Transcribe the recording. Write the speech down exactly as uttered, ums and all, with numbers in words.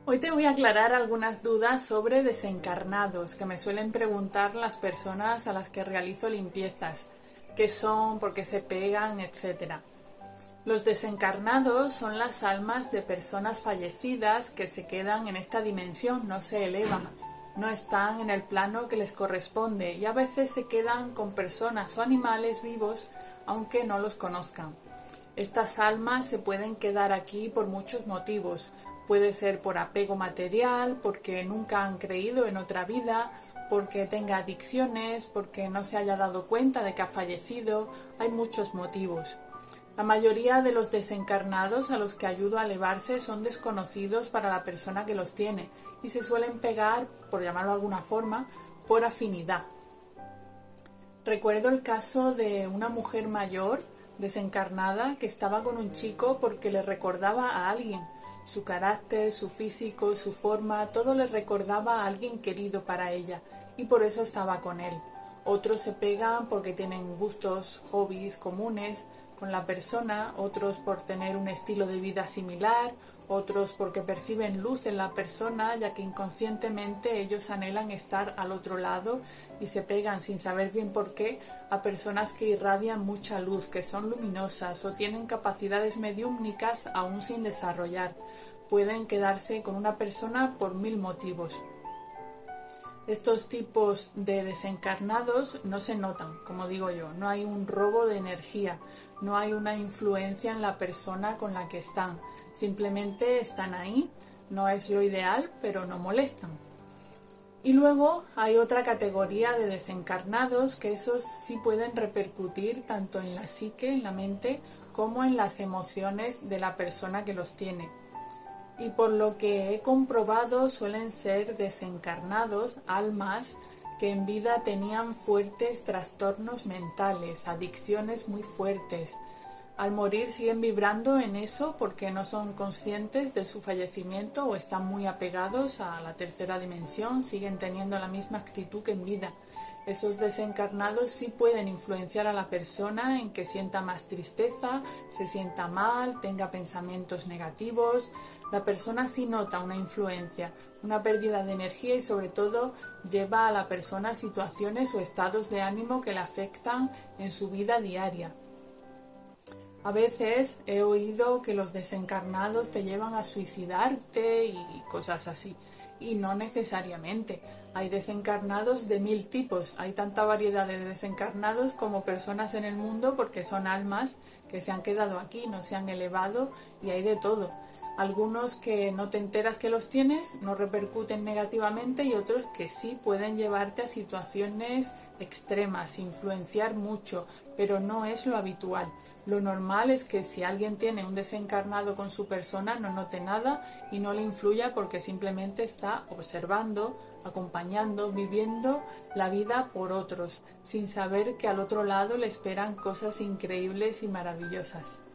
Hoy te voy a aclarar algunas dudas sobre desencarnados que me suelen preguntar las personas a las que realizo limpiezas, qué son, por qué se pegan, etcétera. Los desencarnados son las almas de personas fallecidas que se quedan en esta dimensión, no se elevan, no están en el plano que les corresponde y a veces se quedan con personas o animales vivos aunque no los conozcan. Estas almas se pueden quedar aquí por muchos motivos. Puede ser por apego material, porque nunca han creído en otra vida, porque tenga adicciones, porque no se haya dado cuenta de que ha fallecido. Hay muchos motivos. La mayoría de los desencarnados a los que ayudo a elevarse son desconocidos para la persona que los tiene y se suelen pegar, por llamarlo de alguna forma, por afinidad. Recuerdo el caso de una mujer mayor desencarnada que estaba con un chico porque le recordaba a alguien. Su carácter, su físico, su forma, todo le recordaba a alguien querido para ella y por eso estaba con él. Otros se pegan porque tienen gustos, hobbies comunes con la persona, otros por tener un estilo de vida similar, otros porque perciben luz en la persona, ya que inconscientemente ellos anhelan estar al otro lado y se pegan sin saber bien por qué a personas que irradian mucha luz, que son luminosas o tienen capacidades mediúmnicas aún sin desarrollar. Pueden quedarse con una persona por mil motivos. Estos tipos de desencarnados no se notan, como digo yo, no hay un robo de energía, no hay una influencia en la persona con la que están, simplemente están ahí, no es lo ideal, pero no molestan. Y luego hay otra categoría de desencarnados que esos sí pueden repercutir tanto en la psique, en la mente, como en las emociones de la persona que los tiene. Y por lo que he comprobado suelen ser desencarnados, almas que en vida tenían fuertes trastornos mentales, adicciones muy fuertes. Al morir siguen vibrando en eso porque no son conscientes de su fallecimiento o están muy apegados a la tercera dimensión, siguen teniendo la misma actitud que en vida. Esos desencarnados sí pueden influenciar a la persona en que sienta más tristeza, se sienta mal, tenga pensamientos negativos. La persona sí nota una influencia, una pérdida de energía y sobre todo lleva a la persona a situaciones o estados de ánimo que le afectan en su vida diaria. A veces he oído que los desencarnados te llevan a suicidarte y cosas así. Y no necesariamente. Hay desencarnados de mil tipos. Hay tanta variedad de desencarnados como personas en el mundo porque son almas que se han quedado aquí, no se han elevado y hay de todo. Algunos que no te enteras que los tienes no repercuten negativamente y otros que sí pueden llevarte a situaciones extremas, influenciar mucho, pero no es lo habitual. Lo normal es que si alguien tiene un desencarnado con su persona no note nada y no le influya porque simplemente está observando, acompañando, viviendo la vida por otros, sin saber que al otro lado le esperan cosas increíbles y maravillosas.